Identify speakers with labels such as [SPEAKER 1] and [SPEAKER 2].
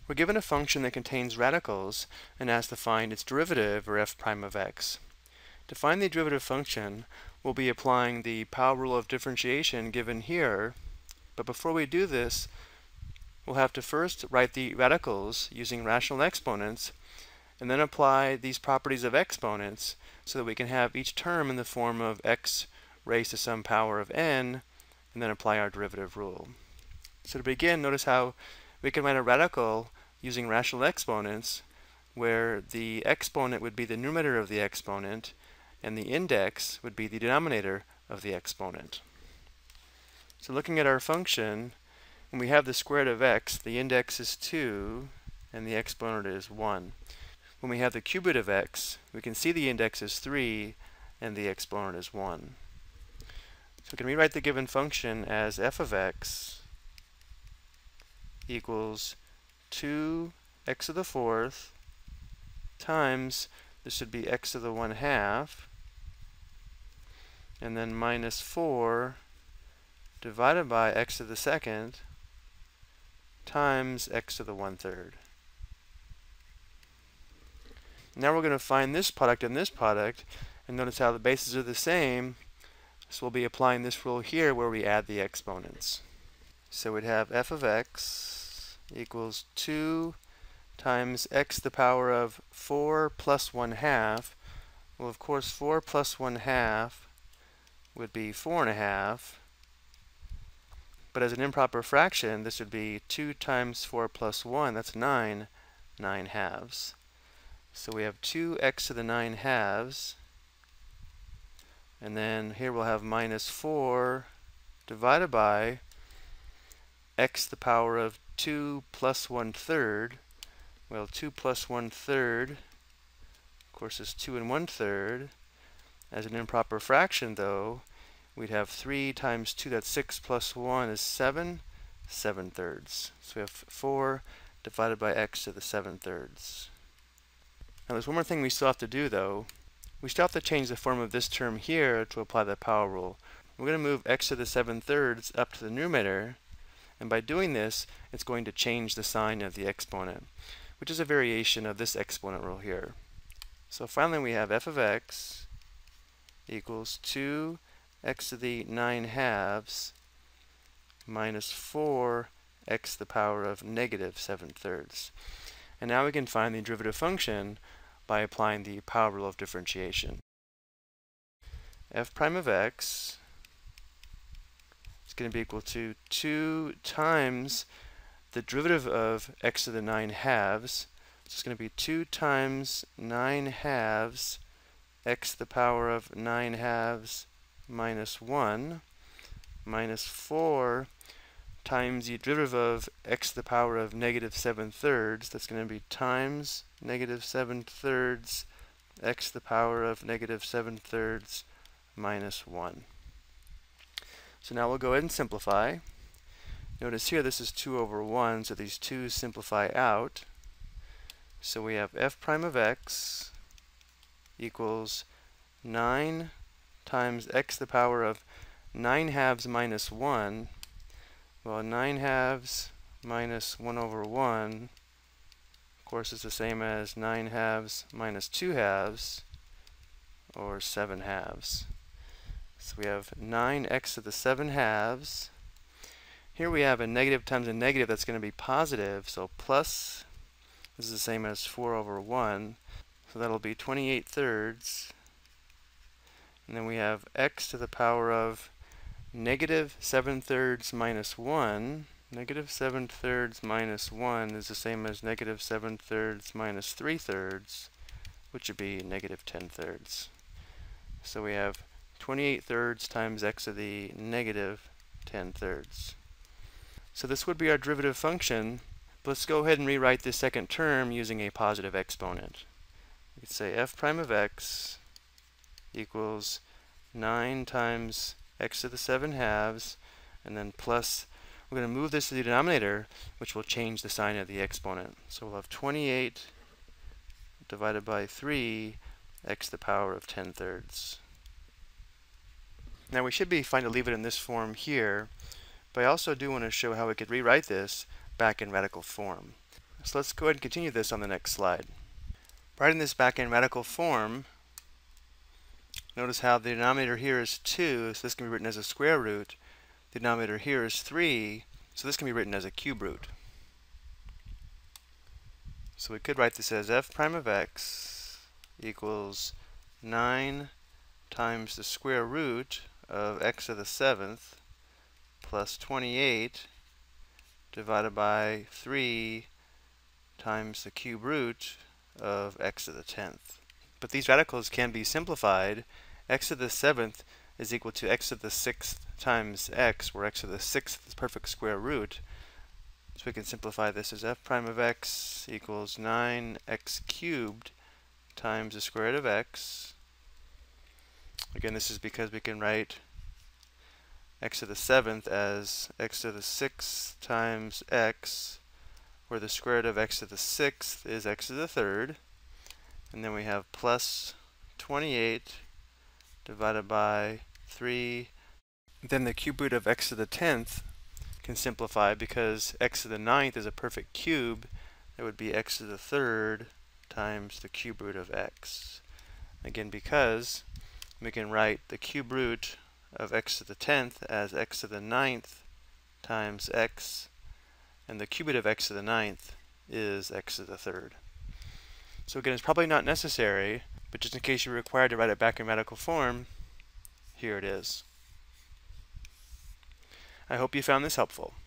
[SPEAKER 1] We're given a function that contains radicals and asked to find its derivative, or f prime of x. To find the derivative function, we'll be applying the power rule of differentiation given here, but before we do this, we'll have to first write the radicals using rational exponents, and then apply these properties of exponents so that we can have each term in the form of x raised to some power of n, and then apply our derivative rule. So to begin, notice how we can write a radical using rational exponents where the exponent would be the numerator of the exponent and the index would be the denominator of the exponent. So looking at our function, when we have the square root of x, the index is 2 and the exponent is 1. When we have the cube root of x, we can see the index is 3 and the exponent is 1. So we can rewrite the given function as f of x equals 2x to the fourth times, this should be x to the 1/2, and then minus 4 divided by x to the second times x to the 1/3. Now we're going to find this product and this product, and notice how the bases are the same, so we'll be applying this rule here where we add the exponents. So we'd have f of x equals 2 times x to the power of 4 plus 1/2. Well, of course, 4 plus 1/2 would be 4.5. But as an improper fraction, this would be 2 times 4 plus 1. That's 9 halves. So we have 2x to the 9 halves. And then here we'll have minus 4 divided by x to the power of 2 plus 1/3. Well, 2 plus 1/3, of course, is 2 1/3. As an improper fraction, though, we'd have 3 times 2, that's 6, plus 1 is 7 7/3. So we have 4 divided by x to the 7/3. Now there's one more thing we still have to do, though. We still have to change the form of this term here to apply the power rule. We're going to move x to the 7/3 up to the numerator, and by doing this, it's going to change the sign of the exponent, which is a variation of this exponent rule here. So finally we have f of x equals 2x to the 9 halves minus 4x to the power of negative 7/3. And now we can find the derivative function by applying the power rule of differentiation. F prime of x is going to be equal to 2 times the derivative of x to the 9 halves. So it's going to be 2 times 9 halves x to the power of 9 halves minus 1 minus 4 times the derivative of x to the power of negative 7/3. That's going to be times negative 7/3 x to the power of negative 7/3 minus 1. So now we'll go ahead and simplify. Notice here this is 2 over 1, so these 2's simplify out. So we have f prime of x equals 9 times x to the power of 9 halves minus 1. Well, 9 halves minus 1 over 1, of course, is the same as 9 halves minus 2 halves, or 7 halves. So we have 9x to the 7 halves. Here we have a negative times a negative, that's going to be positive, so plus, this is the same as 4 over 1, so that'll be 28/3. And then we have x to the power of negative 7/3 minus 1. Negative 7/3 minus 1 is the same as negative 7/3 minus 3/3, which would be negative 10/3. So we have 28/3 times x to the negative 10/3. So this would be our derivative function. But let's go ahead and rewrite this second term using a positive exponent. We could say f prime of x equals 9 times x to the 7 halves, and then plus, we're going to move this to the denominator, which will change the sign of the exponent. So we'll have 28 divided by 3 x to the power of 10/3. Now we should be fine to leave it in this form here, but I also do want to show how we could rewrite this back in radical form. So let's go ahead and continue this on the next slide. Writing this back in radical form, notice how the denominator here is 2, so this can be written as a square root. The denominator here is 3, so this can be written as a cube root. So we could write this as f prime of x equals 9 times the square root of x to the 7th plus 28 divided by 3 times the cube root of x to the 10th. But these radicals can be simplified. X to the 7th is equal to x to the 6th times x, where x to the 6th is perfect square root. So we can simplify this as f prime of x equals 9x cubed times the square root of x. Again, this is because we can write x to the 7th as x to the 6th times x, where the square root of x to the 6th is x to the 3rd. And then we have plus 28 divided by 3. Then the cube root of x to the 10th can simplify because x to the 9th is a perfect cube. It would be x to the 3rd times the cube root of x. Again, because we can write the cube root of x to the 10th as x to the 9th times x, and the cube root of x to the 9th is x to the 3rd. So again, it's probably not necessary, but just in case you're required to write it back in radical form, here it is. I hope you found this helpful.